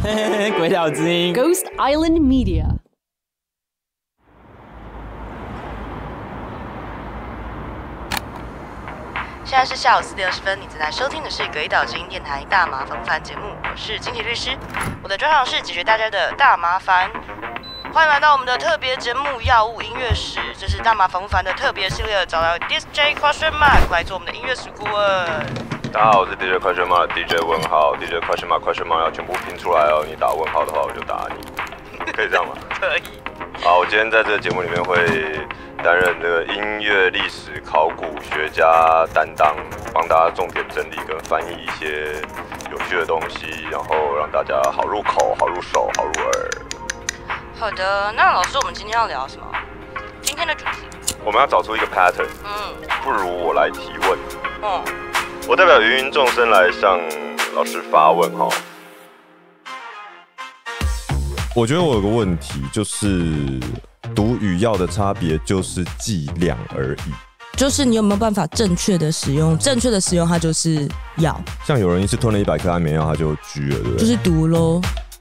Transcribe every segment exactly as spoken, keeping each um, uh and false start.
鬼岛之音 Ghost Island Media。 现在是下午四点二十分，你正在收听的是《鬼岛之音》电台大麻烦烦节目，我是金奇律师，我的专长是解决大家的大麻烦。欢迎来到我们的特别节目《药物音乐史》，这是大麻烦不烦的特别系列，找到 D J Question Mark 来做我们的音乐史顾问。 大家好，我是 D J Question Mark，D J 问号 ，D J Question Mark，Question Mark 要全部拼出来哦。你打问号的话，我就打你，可以这样吗？ 可以。 好，我今天在这个节目里面会担任这个音乐历史考古学家担当，帮大家重点整理跟翻译一些有趣的东西，然后让大家好入口、好入手、好入耳。 好的，那老师，我们今天要聊什么？今天的主题， 我们要找出一个 pattern。 嗯， 不如我来提问。 嗯， 我代表芸芸众生来向老师发问哈。我觉得我有个问题，就是毒与药的差别就是剂量而已。 就是你有没有办法正确的使用？正确的使用它就是药。 像有人一次吞了一百颗安眠药，他就狙了，对不对？ 就是毒咯。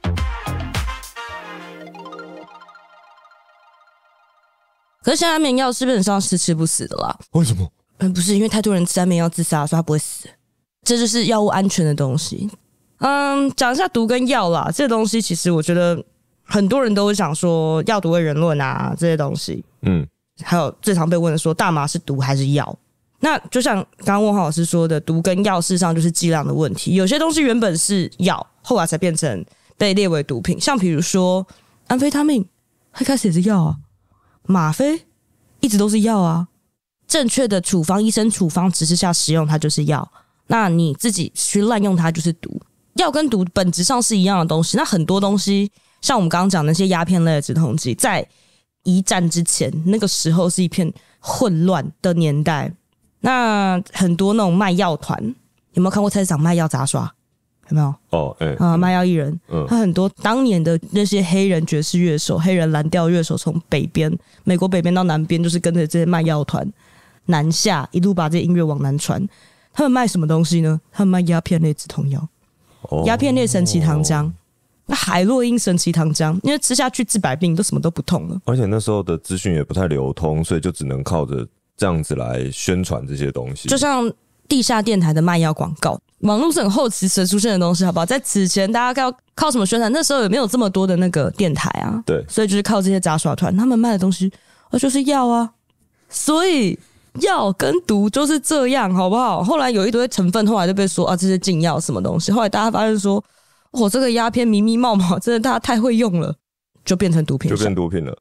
可是现在安眠药基本上是吃不死的啦。 为什么？ 嗯，不是因为太多人吃安眠药自杀，所以他不会死。这就是药物安全的东西。嗯，讲一下毒跟药啦，这些东西其实我觉得很多人都会讲说药毒味人论啊这些东西。嗯，还有最常被问的说大麻是毒还是药？那就像刚刚问浩老师说的，毒跟药事实上就是剂量的问题。有些东西原本是药，后来才变成被列为毒品，像比如说安非他命，一开始也是药啊。吗啡一直都是药啊，正确的处方，医生处方指示下使用它就是药，那你自己去滥用它就是毒。药跟毒本质上是一样的东西，那很多东西像我们刚刚讲的那些鸦片类的止痛剂，在一战之前那个时候是一片混乱的年代，那很多那种卖药团，有没有看过菜市场卖药杂耍？有没有？ 哦，哎、欸， 啊，卖药艺人， 嗯， 他很多当年的那些黑人爵士乐手、黑人蓝调乐手，从北边美国北边到南边，就是跟着这些卖药团南下，一路把这些音乐往南传。他们卖什么东西呢？他们卖鸦片类止痛药，鸦、哦、片类神奇糖浆，那海洛因神奇糖浆，因为吃下去治百病，都什么都不痛了。 而且那时候的资讯也不太流通，所以就只能靠着这样子来宣传这些东西， 就像地下电台的卖药广告。网络是很后期才出现的东西，好不好？在此前，大家要靠什么宣传？那时候也没有这么多的那个电台啊， 对， 所以就是靠这些杂耍团，他们卖的东西，哦，就是药啊。所以药跟毒就是这样，好不好？后来有一堆成分，后来就被说啊，这是禁药什么东西。后来大家发现说，哦，这个鸦片迷迷冒冒，真的大家太会用了，就变成毒品， 就变毒品了。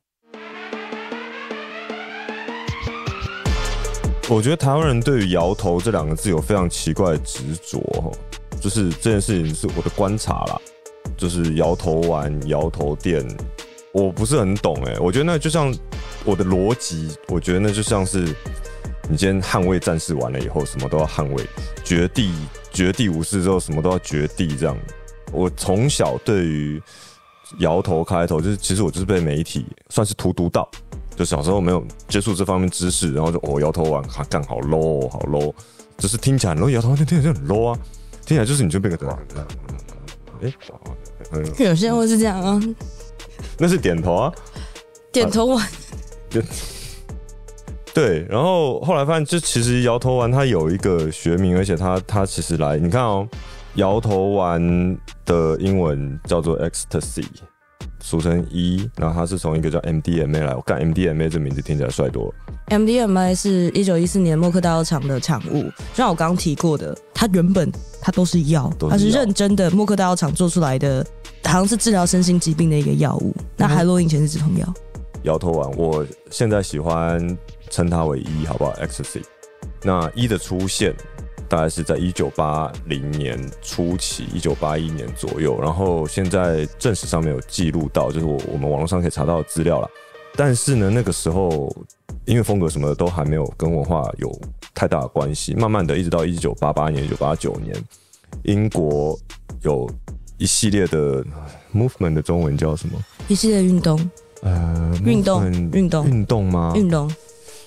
我觉得台湾人对于摇头这两个字有非常奇怪的执着，就是这件事情是我的观察啦，就是摇头丸、摇头店，我不是很懂哎、欸。我觉得那就像我的逻辑，我觉得那就像是你今天捍卫战士完了以后，什么都要捍卫，绝地绝地武士之后，什么都要绝地这样。我从小对于摇头开头，就是其实我就是被媒体算是荼毒到。就小时候没有接触这方面知识，然后就哦摇头丸，哈干好 low 好 low， 就是听起来，然后摇头丸听起来就很 low 啊，听起来就是你就变个哎， 有些人会是这样啊， 那是点头啊， 点头丸， 就对，然后后来发现，就其实摇头丸它有一个学名，而且它它其实来，你看哦，摇头丸的英文叫做 ecstasy。俗称一，然后它是从一个叫 M D M A 来，我干 M D M A 这名字听起来帅多了。 M D M A 是一九一四年默克大药厂的产物，就像我刚刚提过的，它原本它都是药，它是认真的默克大药厂做出来的，好像是治疗身心疾病的一个药物。那海洛因以前是止痛药。 摇头丸，我现在喜欢称它为一，好不好 ？Ecstasy。那一的出现。大概是在一九八零年初期，一九八一年左右，然后现在正史上面有记录到，就是我我们网络上可以查到的资料啦。但是呢，那个时候音乐风格什么的都还没有跟文化有太大的关系。慢慢的，一直到一九八八年、一九八九年，英国有一系列的 movement 的中文叫什么？ 一系列运动。呃，运动，运动， 运动吗？ 运动。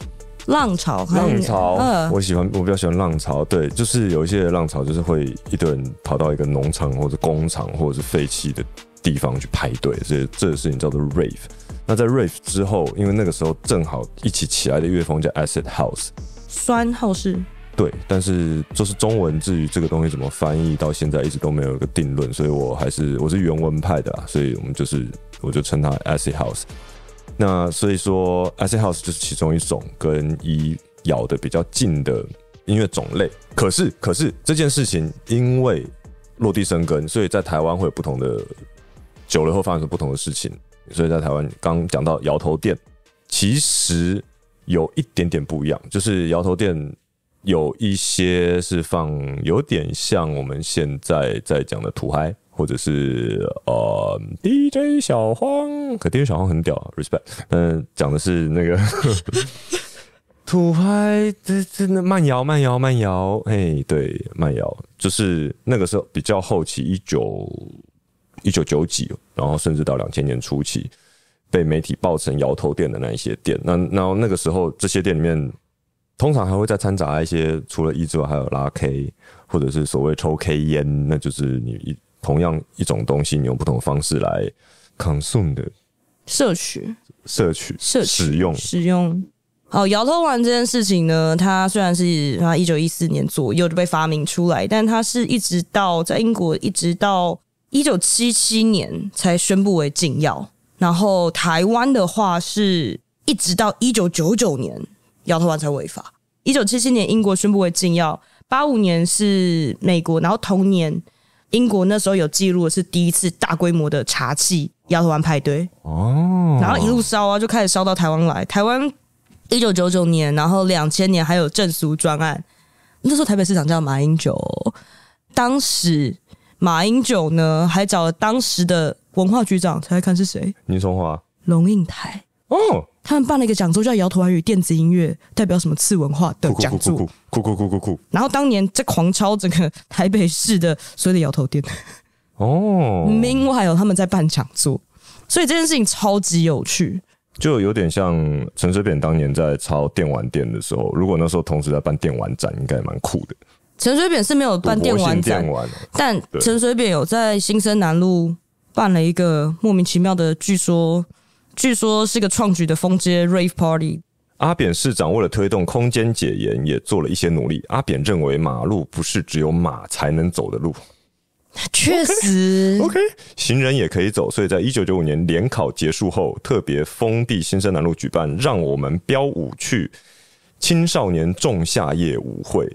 浪潮， 浪潮， 呃、 我喜欢，我比较喜欢浪潮。对，就是有一些浪潮，就是会一堆人跑到一个农场或者工厂或者是废弃的地方去排队，所以这个事情叫做 rave。那在 rave 之后，因为那个时候正好一起起来的乐风叫 acid house， 酸后是。 对，但是就是中文至于这个东西怎么翻译，到现在一直都没有一个定论，所以我还是我是原文派的啦，所以我们就是我就称它 acid house。那所以说 acid house 就是其中一种跟一咬的比较近的音乐种类。可是可是这件事情因为落地生根，所以在台湾会有不同的，久了后发生出不同的事情。所以在台湾刚讲到摇头店，其实有一点点不一样，就是摇头店有一些是放有点像我们现在在讲的土嗨，或者是呃 D J 小荒，可 D J 小荒很屌 ，respect。嗯，讲的是那个土嗨，这真的慢摇慢摇慢摇，嘿，对，慢摇就是那个时候比较后期，一九一九九几，然后甚至到两千年初期，被媒体爆成摇头店的那一些店。那然后那个时候这些店里面。通常还会再掺杂一些，除了一之外，还有拉 K， 或者是所谓抽 K 烟，那就是你同样一种东西，你用不同的方式来 consume 的摄取、 摄取、 摄取使用、 使用。好，摇头丸这件事情呢，它虽然是它一九一四年左右就被发明出来，但它是一直到在英国一直到一九七七年才宣布为禁药，然后台湾的话是一直到一九九九年。摇头丸才违法。一九七七年英国宣布为禁药，八五年是美国，然后同年英国那时候有记录的是第一次大规模的查缉摇头丸派对哦，然后一路烧啊，就开始烧到台湾来。台湾一九九九年，然后两千年还有证俗专案，那时候台北市长叫马英九，当时马英九呢还找了当时的文化局长，猜猜看是谁？ 倪崇华、 龙应台哦。他们办了一个讲座，叫摇头丸与电子音乐代表什么次文化的讲座， 酷酷酷酷酷。 然后当年在狂抄整个台北市的所有的摇头店哦 ，Meanwhile 他们在办讲座，所以这件事情超级有趣， 就有点像陈水扁当年在抄电玩店的时候，如果那时候同时在办电玩展，应该蛮酷的。 陈水扁是没有办电玩展， 电玩但陈水扁有在新生南路办了一个莫名其妙的，据说。据说是个创举的封街 rave party。 阿扁市长为了推动空间解严，也做了一些努力。阿扁认为马路不是只有马才能走的路， 确实 ，OK， 行人也可以走。所以在一九九五年联考结束后，特别封地新生南路举办让我们飙舞去青少年仲夏夜舞会。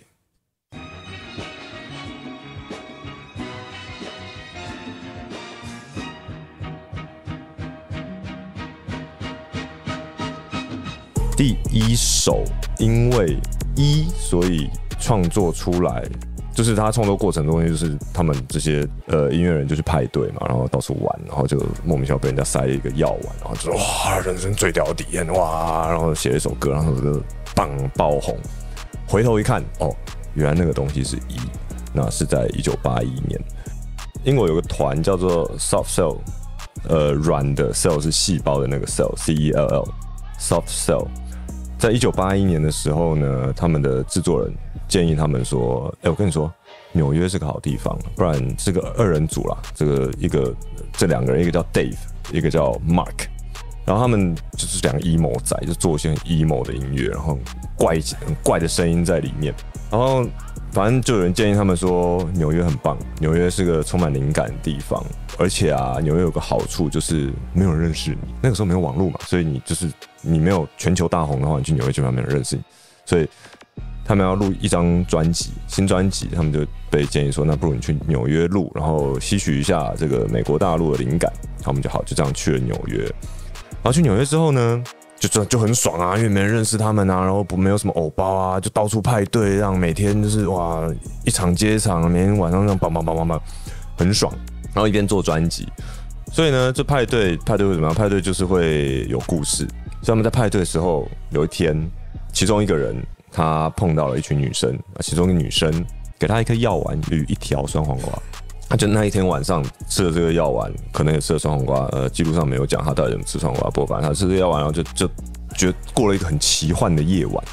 第一首因为一所以创作出来，就是他创作过程中，就是他们这些呃音乐人就去派对嘛，然后到处玩，然后就莫名其妙被人家塞了一个药丸，然后就哇人生最屌的体验哇，然后写了一首歌，然后就棒爆红。回头一看，哦，原来那个东西是一，那是在一九八一年，英国有个团叫做 Soft Cell， 呃，软的 cell 是细胞的那个 cell，C E L L，Soft Cell。在一九八一年的时候呢，他们的制作人建议他们说：“哎、欸，我跟你说，纽约是个好地方，不然这个二人组啦，这个一个这两个人，一个叫 Dave， 一个叫 Mark， 然后他们就是两个 emo 仔，就做一些很 emo 的音乐，然后怪很怪的声音在里面，然后反正就有人建议他们说，纽约很棒，纽约是个充满灵感的地方，而且啊，纽约有个好处就是没有人认识你，那个时候没有网络嘛，所以你就是。”你没有全球大红的话，你去纽约基本上没有人认识你，所以他们要录一张专辑，新专辑，他们就被建议说，那不如你去纽约录，然后吸取一下这个美国大陆的灵感。他们就好，就这样去了纽约。然后去纽约之后呢，就就很爽啊，因为没人认识他们啊，然后不没有什么偶包啊，就到处派对，让每天就是哇一场接一场，每天晚上这样梆梆梆梆梆，很爽。然后一边做专辑，所以呢，这派对派对会怎么样？派对就是会有故事。所以他们在派对的时候，有一天，其中一个人他碰到了一群女生，其中一个女生给他一颗药丸与一条酸黄瓜，他就那一天晚上吃了这个药丸，可能也吃了酸黄瓜，呃，记录上没有讲他到底怎么吃酸黄瓜，不过反正他吃这个药丸，然后就就觉得过了一个很奇幻的夜晚。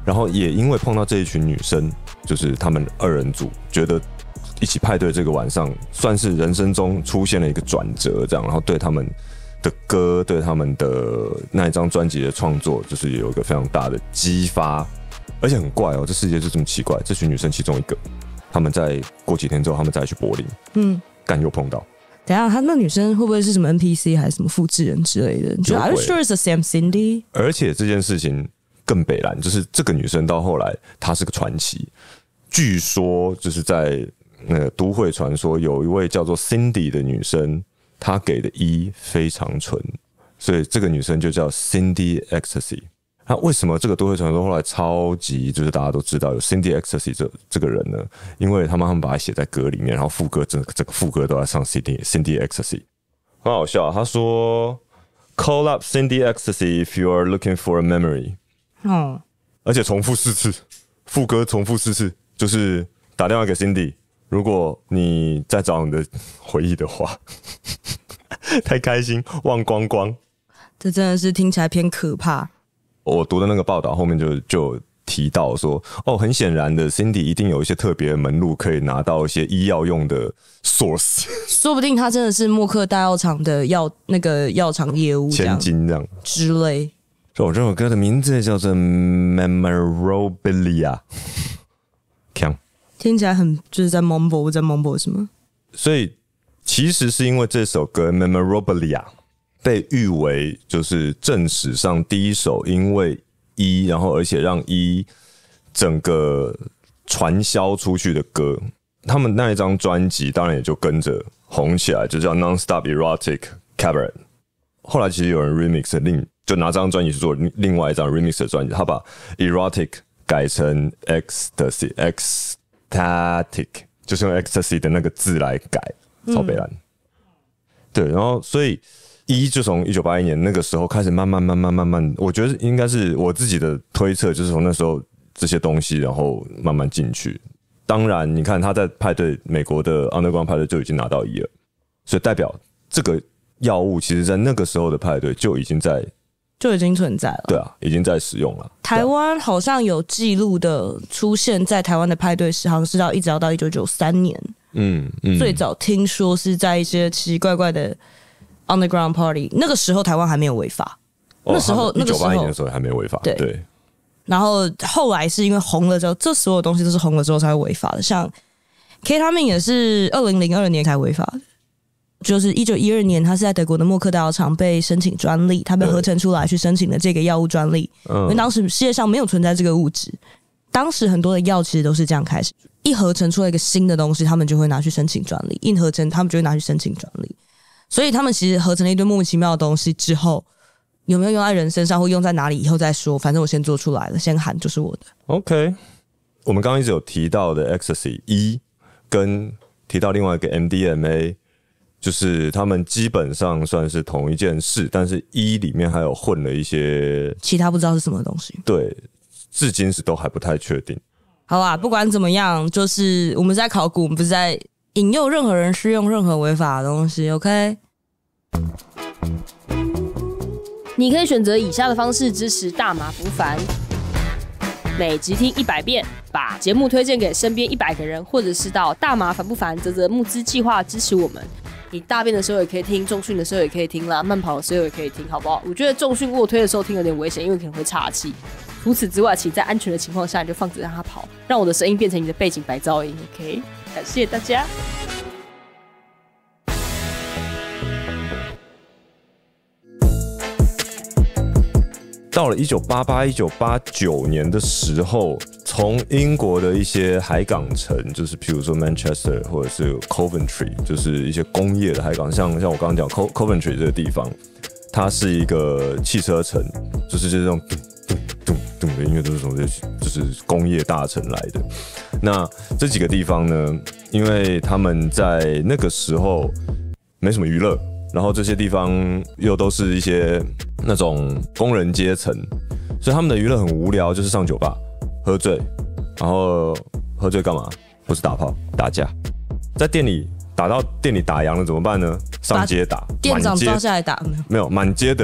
然后也因为碰到这一群女生，就是他们二人组，觉得一起派对这个晚上算是人生中出现了一个转折，这样，然后对他们的歌，对他们的那一张专辑的创作，就是有一个非常大的激发，而且很怪哦，这世界就这么奇怪，这群女生其中一个，他们在过几天之后，他们再去柏林，嗯，干又碰到。 等一下，他那女生会不会是什么 N P C 还是什么复制人之类的？你觉得 Are you sure it's the same Cindy？ 而且这件事情更北蓝，就是这个女生到后来她是个传奇。据说就是在那个都会传说，有一位叫做 Cindy 的女生，她给的一非常纯，所以这个女生就叫 Cindy Ecstasy。那为什么这个都会传说后来超级就是大家都知道有 Cindy Ecstasy 这这个人呢？因为他们他们把它写在歌里面，然后副歌整个整个副歌都在唱 Cindy Cindy Ecstasy， 很好笑。他说 Call up Cindy Ecstasy if you are looking for a memory， 哦，而且重复四次，副歌重复四次，就是打电话给 Cindy， 如果你在找你的回忆的话，太开心忘光光， 这真的是听起来偏可怕。 我读的那个报道后面就就提到说，哦，很显然的 ，Cindy 一定有一些特别的门路，可以拿到一些医药用的 source， 说不定他真的是默克大药厂的药那个药厂业务千金这样之类。 所以我这首歌的名字叫做 Memorabilia， 强， 听起来很就是在 mumble 在 mumble 什么？ 所以其实是因为这首歌 Memorabilia。被誉为就是正史上第一首因为一，然后而且让一整个传销出去的歌，他们那一张专辑当然也就跟着红起来，就叫 Nonstop Erotic Cabaret。后来其实有人 remix 另就拿这张专辑去做另外一张 remix 的专辑，他把 Erotic 改成 Ecstasy Ecstatic， 就是用 Ecstasy 的那个字来改，超北蓝。嗯、对，然后所以。一就从一九八一年那个时候开始慢慢慢慢慢慢，我觉得应该是我自己的推测，就是从那时候这些东西，然后慢慢进去。当然，你看他在派对美国的 Underground 派对就已经拿到一了，所以代表这个药物其实在那个时候的派对就已经在就已经存在了。 对啊，已经在使用了。 台湾好像有记录的出现在台湾的派对时，好像是到一直要到一九九三年。嗯嗯，最早听说是在一些奇奇怪怪的。Underground Party 那个时候台湾还没有违法，哦、那时候那个时候一九八一年的时候还没有违法， 对对。然后后来是因为红了之后，这所有东西都是红了之后才会违法的。像 K 他们也是二零零二年才违法的，就是一九一二年他是在德国的默克大药厂被申请专利，他被合成出来去申请了这个药物专利，因为当时世界上没有存在这个物质。当时很多的药其实都是这样开始，一合成出来一个新的东西，他们就会拿去申请专利，一合成他们就会拿去申请专利。所以他们其实合成了一堆莫名其妙的东西之后，有没有用在人身上或用在哪里以后再说，反正我先做出来了，先喊就是我的。 OK， 我们刚刚一直有提到的 Ecstasy 一跟提到另外一个 M D M A， 就是他们基本上算是同一件事，但是一里面还有混了一些其他不知道是什么东西。 对，至今是都还不太确定。 好啦，不管怎么样，就是我们在考古，我们不是在引诱任何人施用任何违法的东西 ，OK？ 你可以选择以下的方式支持大麻福凡：每集听一百遍，把节目推荐给身边一百个人，或者是到大麻烦不烦嘖嘖募资计划支持我们。你大便的时候也可以听，重训的时候也可以听啦，慢跑的时候也可以听，好不好？我觉得重训卧推的时候听有点危险，因为可能会岔气。除此之外，请在安全的情况下，你就放着让它跑，让我的声音变成你的背景白噪音 ，OK？ 感谢大家。 到了一九八八、一九八九年的时候，从英国的一些海港城，就是譬如说 Manchester 或者是 Coventry， 就是一些工业的海港，像像我刚刚讲 Coventry 这个地方，它是一个汽车城，就是这种咚咚咚咚的音乐都是从这就是工业大城来的。那这几个地方呢，因为他们在那个时候没什么娱乐。然后这些地方又都是一些那种工人阶层，所以他们的娱乐很无聊，就是上酒吧喝醉，然后喝醉干嘛？不是打炮打架，在店里打到店里打烊了怎么办呢？上街打， 店长抓下来打， 没有满街的人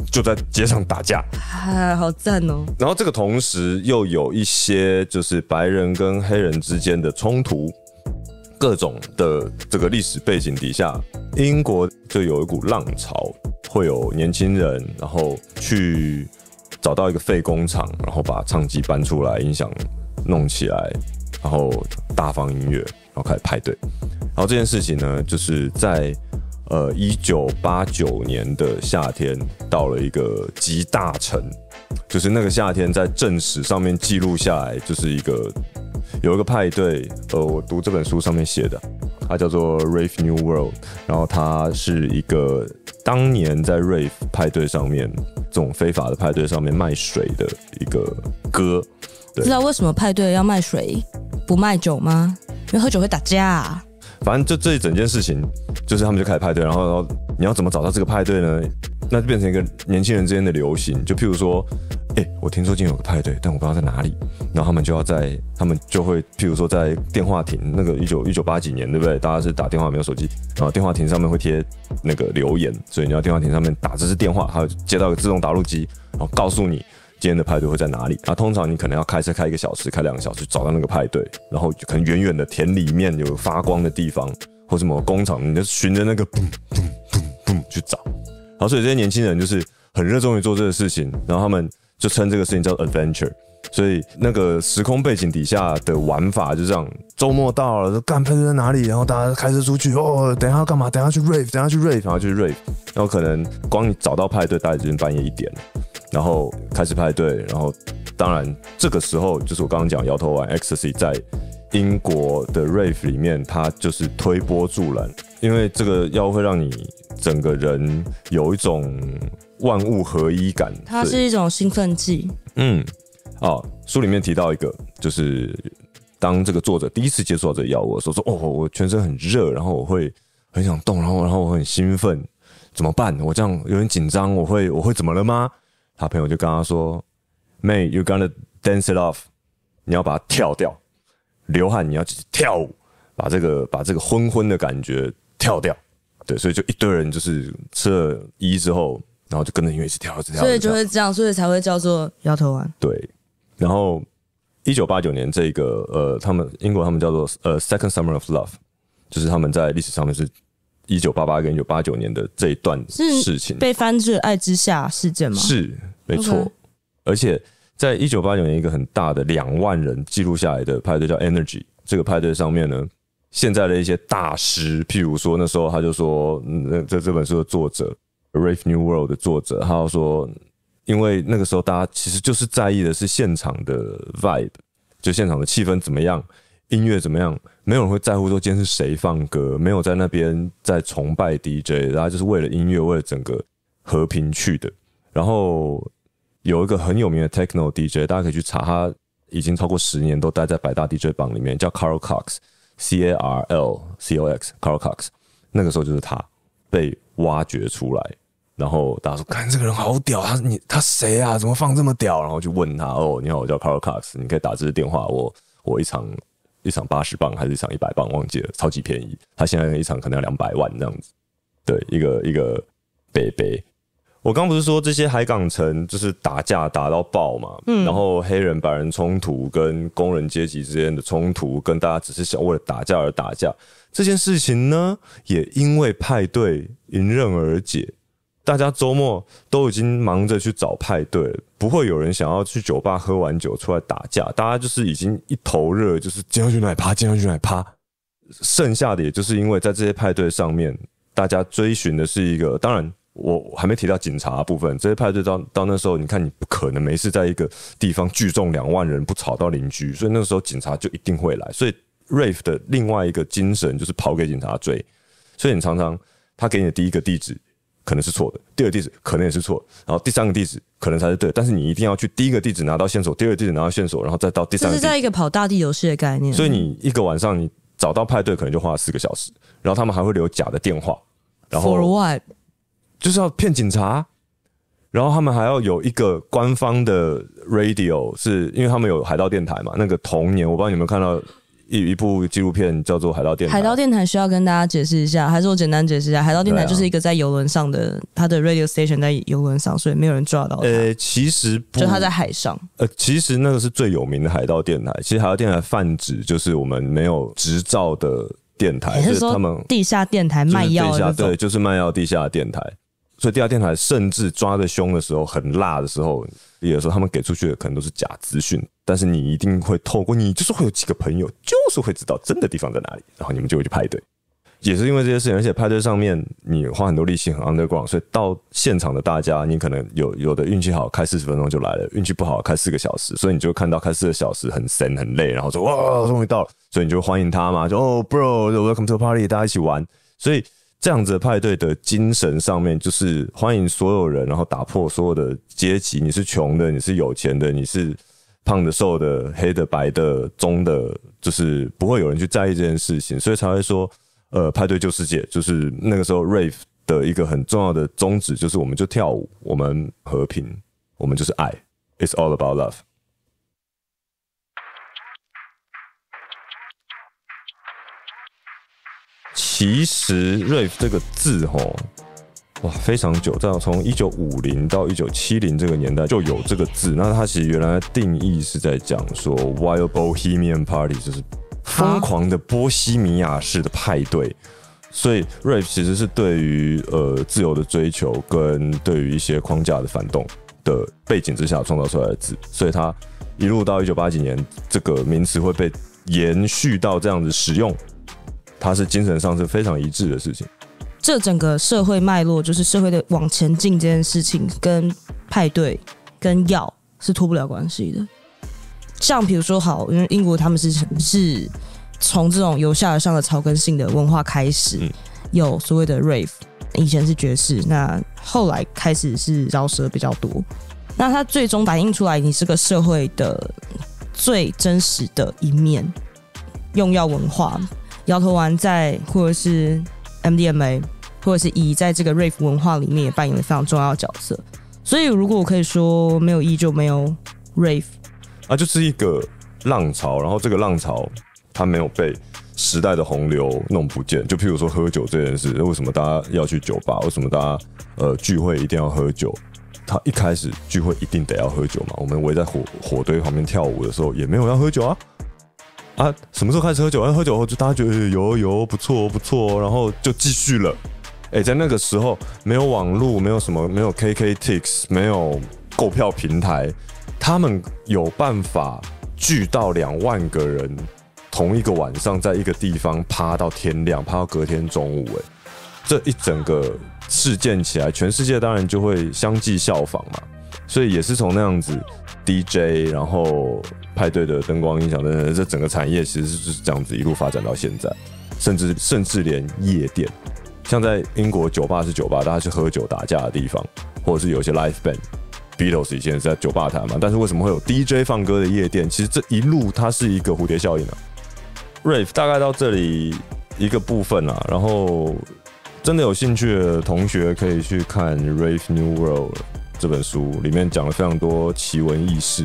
就在街上打架， 啊，好赞哦！ 然后这个同时又有一些就是白人跟黑人之间的冲突，各种的这个历史背景底下，英国就有一股浪潮，会有年轻人然后去找到一个废工厂，然后把唱机搬出来，音响弄起来，然后大放音乐，然后开始派对。然后这件事情呢，就是在呃，一九八九年的夏天到了一个集大成，就是那个夏天在正史上面记录下来，就是一个有一个派对，呃，我读这本书上面写的，它叫做 Rave New World， 然后它是一个当年在 Rave 派对上面这种非法的派对上面卖水的一个歌。 知道为什么派对要卖水不卖酒吗？因为喝酒会打架啊。 反正就这一整件事情，就是他们就开始派对，然后，然后你要怎么找到这个派对呢？那就变成一个年轻人之间的流行。就譬如说，哎、欸，我听说今天有个派对，但我不知道在哪里。然后他们就要在，他们就会譬如说在电话亭，那个一九一九八几年，对不对？大家是打电话没有手机，然后电话亭上面会贴那个留言，所以你要电话亭上面打这是电话，它会接到一个自动打录机，然后告诉你今天的派对会在哪里？啊，通常你可能要开车开一个小时，开两个小时找到那个派对，然后可能远远的田里面有发光的地方，或什么工厂，你就循着那个嘣嘣嘣嘣去找。然后所以这些年轻人就是很热衷于做这个事情，然后他们就称这个事情叫 adventure。所以那个时空背景底下的玩法就这样，周末到了，干派对在哪里？然后大家开车出去，哦，等一下要干嘛？等一下去 rave， 等一下去 rave， 然后去 rave， 然后可能光你找到派对，大概已经半夜一点了。然后开始派对，然后当然这个时候就是我刚刚讲摇头丸 ecstasy 在英国的 rave 里面，它就是推波助澜，因为这个药会让你整个人有一种万物合一感， 它是一种兴奋剂。 嗯，哦，书里面提到一个，就是当这个作者第一次接触到这个药物的时候，说哦，我全身很热，然后我会很想动，然后然后我很兴奋，怎么办？我这样有点紧张，我会我会怎么了吗？他朋友就跟他说 ，Mate, you're gonna dance it off， 你要把它跳掉，流汗你要跳舞，把这个把这个昏昏的感觉跳掉。对，所以就一堆人就是吃了一之后，然后就跟着音乐一直跳，一直跳， 所以就会这样，所以才会叫做摇头丸。 对，然后一九八九年这个呃，他们英国他们叫做呃 Second Summer of Love， 就是他们在历史上面是一九八八跟一九八九年的这一段事情， 被翻至爱之下事件吗？ 是，没错。Okay. 而且在一九八九年一个很大的两万人记录下来的派对叫 Energy， 这个派对上面呢，现在的一些大师，譬如说那时候他就说，嗯，这这本书的作者 Rave New World 的作者，他就说，因为那个时候大家其实就是在意的是现场的 vibe， 就现场的气氛怎么样，音乐怎么样，没有人会在乎说今天是谁放歌，没有在那边在崇拜 D J， 大家就是为了音乐，为了整个和平去的。然后有一个很有名的 Techno D J， 大家可以去查，他已经超过十年都待在百大 D J 榜里面，叫 Carl Cox，C A R L C O X，Carl Cox。那个时候就是他被挖掘出来，然后大家说：“看这个人好屌，他你他谁啊？怎么放这么屌？”然后就问他：“哦，你好，我叫 Carl Cox， 你可以打这支电话，我我一场一场八十磅还是一场一百磅，忘记了，超级便宜。他现在一场可能要两百万这样子。对，一个一个北北。”我刚不是说这些海港城就是打架打到爆嘛，嗯，然后黑人白人冲突跟工人阶级之间的冲突，跟大家只是想为了打架而打架，这件事情呢，也因为派对迎刃而解。大家周末都已经忙着去找派对了，不会有人想要去酒吧喝完酒出来打架，大家就是已经一头热，就是今天要去哪里趴，今天要去哪里趴。剩下的也就是因为在这些派对上面，大家追寻的是一个，当然。我还没提到警察的部分，这些派对到到那时候，你看你不可能没事在一个地方聚众两万人不吵到邻居，所以那个时候警察就一定会来。所以 Rave 的另外一个精神就是跑给警察追，所以你常常他给你的第一个地址可能是错的，第二个地址可能也是错的，然后第三个地址可能才是对的，但是你一定要去第一个地址拿到线索，第二个地址拿到线索，然后再到第三个地址。 这是在一个跑大地游戏的概念。 所以你一个晚上你找到派对可能就花了四个小时，然后他们还会留假的电话，然后 For what？ 就是要骗警察，然后他们还要有一个官方的 radio， 是因为他们有海盗电台嘛。那个同年，我不知道你有没有看到一一部纪录片叫做《海盗电台》。 海盗电台需要跟大家解释一下，还是我简单解释一下？海盗电台就是一个在游轮上的，它的 radio station 在游轮上，所以没有人抓到它。 呃，其实不， 就它在海上。 呃，其实那个是最有名的海盗电台。其实海盗电台泛指就是我们没有执照的电台， 就是他们地下电台卖药的那种， 对，就是卖药地下电台。所以地下电台甚至抓得凶的时候，很辣的时候，有的时候他们给出去的可能都是假资讯，但是你一定会透过你就是会有几个朋友，就是会知道真的地方在哪里，然后你们就会去派对。也是因为这些事情，而且派对上面你花很多力气，很 underground， 所以到现场的大家，你可能有有的运气好，开四十分钟就来了；运气不好，开四个小时，所以你就看到开四个小时很神很累，然后说哇，终于到了，所以你就欢迎他嘛，就哦 ，bro，welcome to the party， 大家一起玩，所以。这样子的派对的精神上面，就是欢迎所有人，然后打破所有的阶级。你是穷的，你是有钱的，你是胖的、瘦的、黑的、白的、棕的，就是不会有人去在意这件事情，所以才会说，呃，派对救世界，就是那个时候 rave 的一个很重要的宗旨，就是我们就跳舞，我们和平，我们就是爱 ，It's all about love。其实 rave 这个字齁，哇，非常久，在从一九五零到一九七零这个年代就有这个字。那它其实原来的定义是在讲说 wild bohemian party， 就是疯狂的波西米亚式的派对。所以 rave 其实是对于呃自由的追求跟对于一些框架的反动的背景之下创造出来的字。所以它一路到一九八几年，这个名词会被延续到这样子使用。它是精神上是非常一致的事情。 这整个社会脉络，就是社会的往前进这件事情，跟派对、跟药是脱不了关系的。像比如说，好，因为英国他们是是从这种由下而上的草根性的文化开始，嗯、有所谓的 rave， 以前是爵士，那后来开始是饶舌比较多。那它最终反映出来，你这个社会的最真实的一面，用药文化。摇头丸在或者是 M D M A 或者是乙在这个 rave 文化里面也扮演了非常重要的角色，所以如果我可以说没有乙就没有 rave 啊，就是一个浪潮，然后这个浪潮它没有被时代的洪流弄不见。就譬如说喝酒这件事，为什么大家要去酒吧？为什么大家呃聚会一定要喝酒？他一开始聚会一定得要喝酒嘛？我们围在火火堆旁边跳舞的时候，也没有要喝酒啊。啊，什么时候开始喝酒？哎，喝酒后就大家觉得有有不错不错，然后就继续了。哎，在那个时候没有网络，没有什么，没有 K K Tix， 没有购票平台，他们有办法聚到两万个人，同一个晚上在一个地方趴到天亮，趴到隔天中午。哎，这一整个事件起来，全世界当然就会相继效仿嘛。所以也是从那样子 D J， 然后派对的灯光音响等等，这整个产业其实是这样子一路发展到现在，甚至甚至连夜店，像在英国酒吧是酒吧，大家去喝酒打架的地方，或者是有一些 live band。Beatles 以前是在酒吧弹嘛，但是为什么会有 D J 放歌的夜店？其实这一路它是一个蝴蝶效应啊。Rave 大概到这里一个部分啊，然后真的有兴趣的同学可以去看《Rave New World》这本书，里面讲了非常多奇闻异事。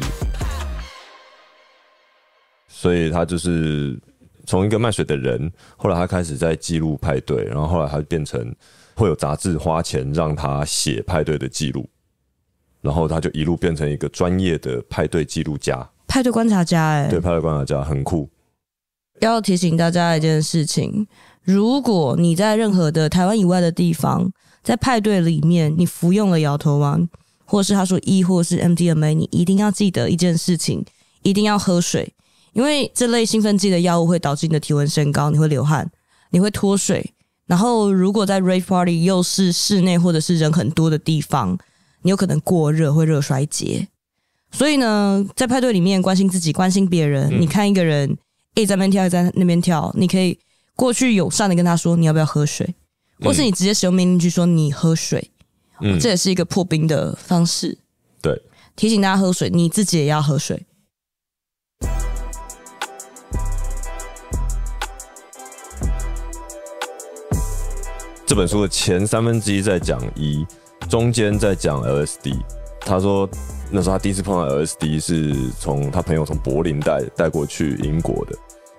所以他就是从一个卖水的人，后来他开始在记录派对，然后后来他变成会有杂志花钱让他写派对的记录，然后他就一路变成一个专业的派对记录家、 派对观察家。哎， 对，派对观察家很酷。 要提醒大家一件事情，如果你在任何的台湾以外的地方，在派对里面你服用了摇头丸，或是他说 E 或是 M D M A， 你一定要记得一件事情，一定要喝水，因为这类兴奋剂的药物会导致你的体温升高，你会流汗，你会脱水，然后如果在 rave party 又是室内或者是人很多的地方，你有可能过热，会热衰竭。所以呢，在派对里面关心自己，关心别人、嗯、你看一个人A 在那边跳，A 在那边跳，你可以过去友善的跟他说你要不要喝水，或是你直接使用命令句说你喝水、嗯、这也是一个破冰的方式。 对， 提醒大家喝水，你自己也要喝水。 这本书的前三分之一在讲一，中间在讲 L S D。 他说那时候他第一次碰到 L S D 是从他朋友从柏林带带过去英国的，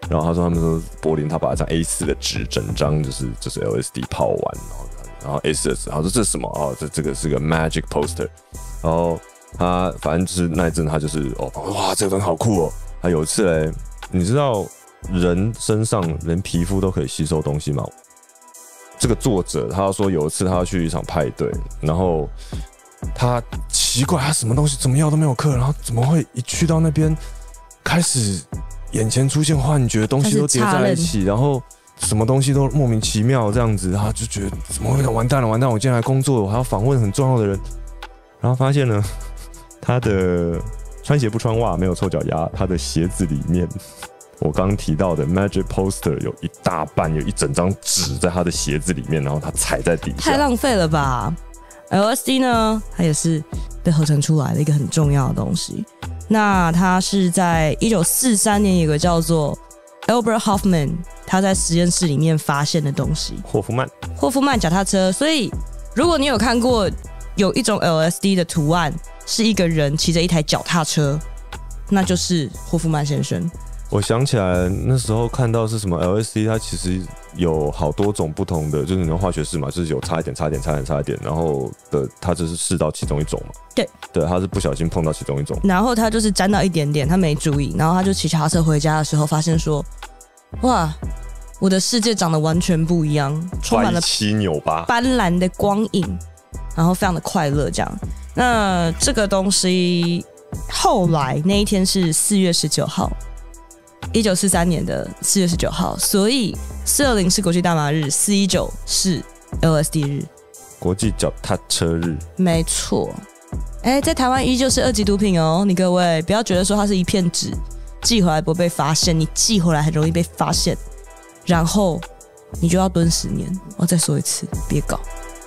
然后他说他们说柏林他把一张 A 四 的纸整张就是就是 L S D 泡完，然后然后 A 四 的纸，他说这是什么？哦，这这个是个 magic poster。然后他反正就是那一阵他就是哦哇这个东西好酷哦。他有一次嘞，你知道人身上连皮肤都可以吸收东西吗？这个作者他说有一次他要去一场派对，然后他奇怪他什么东西怎么药都没有嗑，然后怎么会一去到那边开始眼前出现幻觉，东西都叠在一起，然后什么东西都莫名其妙这样子，他就觉得怎么会完蛋了完蛋了，我今天来工作我还要访问很重要的人，然后发现呢他的穿鞋不穿袜，没有臭脚丫，他的鞋子里面我刚刚提到的 Magic Poster 有一大半，有一整张纸在他的鞋子里面，然后他踩在底下， 太浪费了吧。L S D 呢，它也是被合成出来的一个很重要的东西。那它是在一九四三年有个叫做 Albert Hoffman 他在实验室里面发现的东西。 霍夫曼霍夫曼脚踏车。所以如果你有看过有一种 L S D 的图案是一个人骑着一台脚踏车，那就是霍夫曼先生。 我想起来那时候看到是什么 L S D， 它其实有好多种不同的，就是你的化学式嘛，就是有差一点差一点差一点差一点，然后的它只是试到其中一种嘛。 对对，他是不小心碰到其中一种， 然后他就是沾到一点点，他没注意，然后他就骑脚踏车回家的时候发现说，哇，我的世界长得完全不一样，充满了歪七扭八斑斓的光影，然后非常的快乐这样。那这个东西后来那一天是四月十九号。一九四三年的四月十九号，所以四二零是国际大麻日，四一九是 L S D 日， 国际脚踏车日。 没错。哎，在台湾依旧是二级毒品哦，你各位不要觉得说它是一片纸，寄回来不会被发现，你寄回来很容易被发现，然后你就要蹲十年。我再说一次，别搞。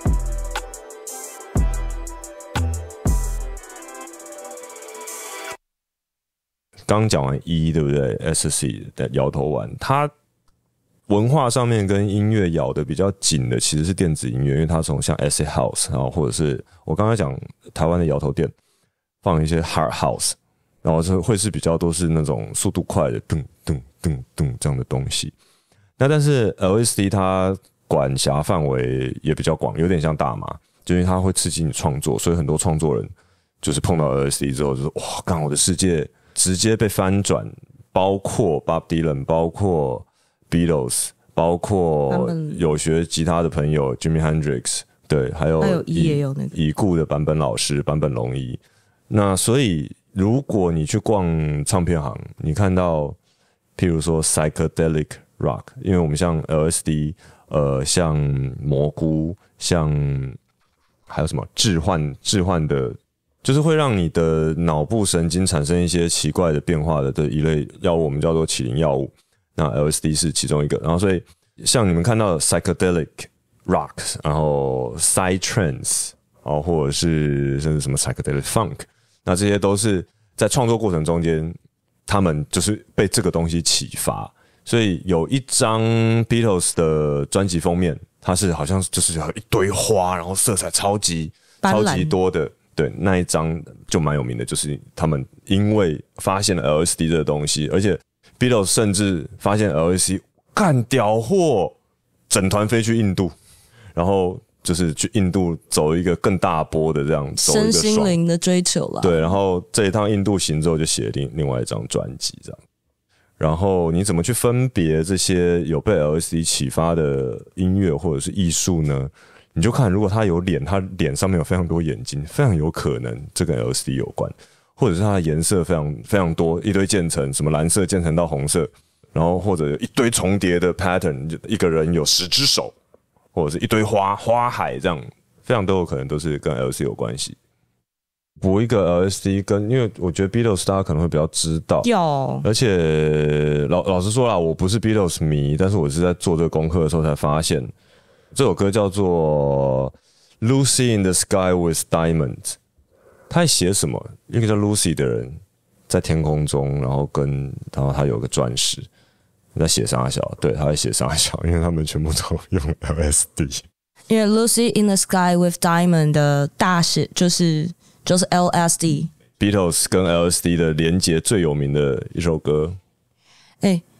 刚讲完 E 对不对 ？S C 的摇头丸，它文化上面跟音乐咬的比较紧的其实是电子音乐，因为它从像 Acid House， 然后或者是我刚才讲台湾的摇头店放一些 Hard House， 然后就会是比较多是那种速度快的噔噔噔噔这样的东西。那但是 L S D 它管辖范围也比较广，有点像大麻，就因为它会刺激你创作，所以很多创作人就是碰到 L S D 之后，就是哇，干我的世界。直接被翻转，包括 Bob Dylan， 包括 Beatles， 包括有学吉他的朋友 Jimi Hendrix， 对，还有还有已也有那个已故的坂本老师坂本龙一。那所以如果你去逛唱片行，你看到譬如说 psychedelic rock， 因为我们像 L S D， 呃，像蘑菇，像还有什么致幻致幻的。就是会让你的脑部神经产生一些奇怪的变化的的一类药物，我们叫做起灵药物。那 L S D 是其中一个。然后所以像你们看到的 psychedelic rock， 然后 psytrance， 然后或者是甚至什么 psychedelic funk， 那这些都是在创作过程中间，他们就是被这个东西启发。所以有一张 Beatles 的专辑封面，它是好像就是有一堆花，然后色彩超级超级多的。对，那一张就蛮有名的，就是他们因为发现了 L S D 这个东西，而且 Beatles 甚至发现 L S D 干屌货，整团飞去印度，然后就是去印度走一个更大波的这样走一个身心灵的追求啦。 对，然后这一趟印度行之后就写了另另外一张专辑这样。然后你怎么去分别这些有被 L S D 启发的音乐或者是艺术呢？你就看，如果他有脸，他脸上面有非常多眼睛，非常有可能这跟 L S D 有关，或者是它的颜色非常非常多，一堆渐层，什么蓝色渐层到红色，然后或者有一堆重叠的 pattern， 一个人有十只手，或者是一堆花花海这样，非常都有可能都是跟 L S D 有关系。补一个 L S D 跟，因为我觉得 Beatles 大家可能会比较知道， 有， 而且老老实说啦，我不是 Beatles 迷，但是我是在做这个功课的时候才发现。这首歌叫做 Lucy in the Sky with Diamonds， 他在写什么？一个叫 Lucy 的人在天空中，然后跟然后他有个钻石，在写沙小，对，他在写沙小，因为他们全部都用 L S D。 因为 Lucy in the Sky with Diamond 的大写就是就是 L S D。 Beatles 跟 L S D 的连结最有名的一首歌。 哎，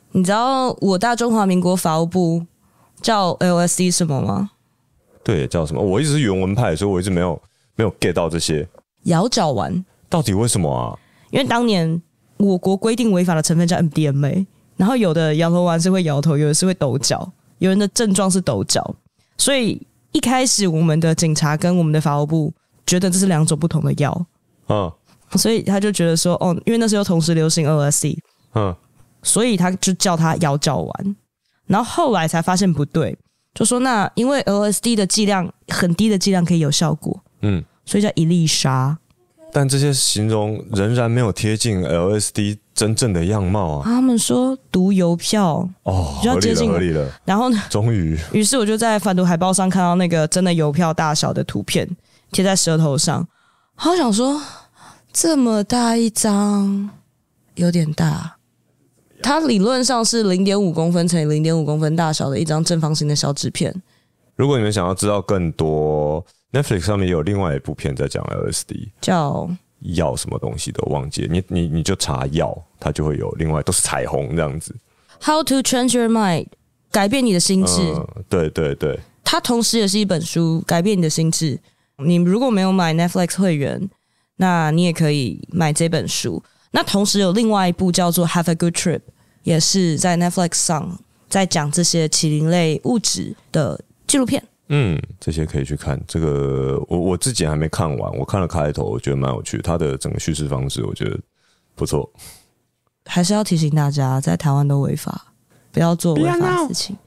你知道我大中华民国法务部叫 L S D 什么吗？ 对，叫什么？我一直是原文派，所以我一直没有没有 get 到这些摇脚丸。 到底为什么啊？ 因为当年我国规定违法的成分叫 M D M A， 然后有的摇头丸是会摇头，有的是会抖脚，有人的症状是抖脚，所以一开始我们的警察跟我们的法务部觉得这是两种不同的药， 嗯， 所以他就觉得说，哦，因为那时候同时流行 L S D， 嗯， 所以他就叫它摇脚丸。然后后来才发现不对，就说那因为 L S D 的剂量很低的剂量可以有效果，嗯，所以叫一粒沙。 但这些形容仍然没有贴近 L S D 真正的样貌啊！ 他们说毒邮票哦， 比较接近合理了，合理了。 然后呢， 终于， 于是我就在反毒海报上看到那个真的邮票大小的图片贴在舌头上，好想说这么大一张，有点大。它理论上是 零点五公分乘以零点五公分大小的一张正方形的小纸片。 如果你们想要知道更多， Netflix 上面有另外一部片在讲 L S D， 叫药什么东西的忘记了，你你你就查药，它就会有另外都是彩虹这样子。 How to change your mind， 改变你的心智。 嗯，对对对， 它同时也是一本书，改变你的心智。你如果没有买 Netflix 会员，那你也可以买这本书。那同时有另外一部叫做 Have a Good Trip， 也是在 Netflix 上在讲这些麒麟类物质的纪录片。 嗯，这些可以去看。这个我我自己还没看完，我看了开头，我觉得蛮有趣的。它的整个叙事方式，我觉得不错。 还是要提醒大家，在台湾都违法，不要做违法的事情。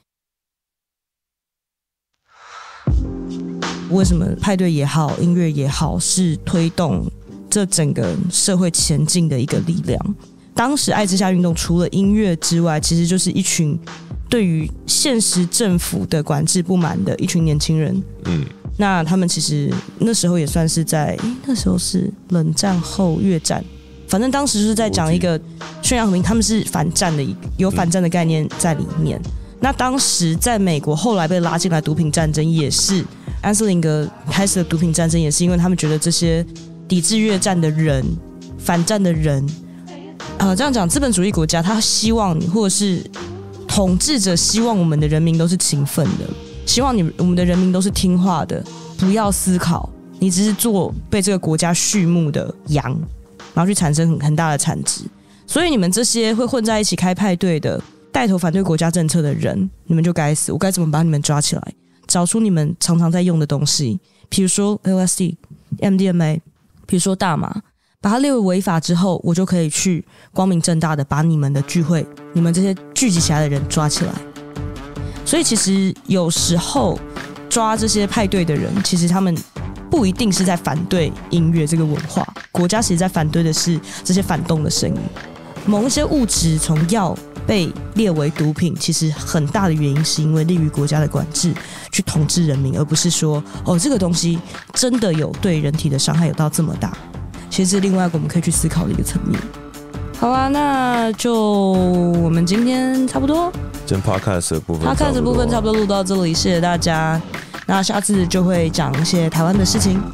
为什么派对也好，音乐也好，是推动这整个社会前进的一个力量？当时爱之下运动除了音乐之外，其实就是一群对于现实政府的管制不满的一群年轻人。嗯，那他们其实那时候也算是在那时候是冷战后越战，反正当时就是在讲一个宣扬和平，他们是反战的，有反战的概念在里面。嗯，那当时在美国后来被拉进来毒品战争，也是安斯林格开始的毒品战争，也是因为他们觉得这些抵制越战的人、反战的人。呃，这样讲，资本主义国家他希望你，或者是统治者希望我们的人民都是勤奋的，希望你我们的人民都是听话的，不要思考，你只是做被这个国家畜牧的羊，然后去产生 很, 很大的产值。所以你们这些会混在一起开派对的、带头反对国家政策的人，你们就该死！我该怎么把你们抓起来，找出你们常常在用的东西，比如说 L S D、M D M A， 比如说大麻。把它列为违法之后，我就可以去光明正大的把你们的聚会、你们这些聚集起来的人抓起来。所以其实有时候抓这些派对的人，其实他们不一定是在反对音乐这个文化，国家其实在反对的是这些反动的声音。某一些物质从药被列为毒品，其实很大的原因是因为利于国家的管制去统治人民，而不是说哦这个东西真的有对人体的伤害有到这么大。其实是另外一个我们可以去思考的一个层面。好啊，那就我们今天差不多， 今天 podcast 的部分 podcast 的部分差不多录到这里，谢谢大家。那下次就会讲一些台湾的事情。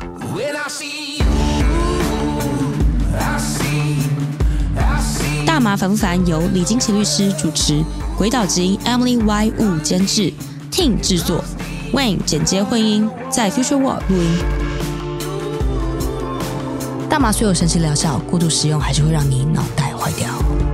大麻烦不烦由李金奇律师主持，鬼岛之音 Emily Y Wu 监制 ，Team 制作 ，Wayne 剪接混音，在 Future Walk 录音。大麻虽有神奇疗效，过度使用还是会让你脑袋坏掉。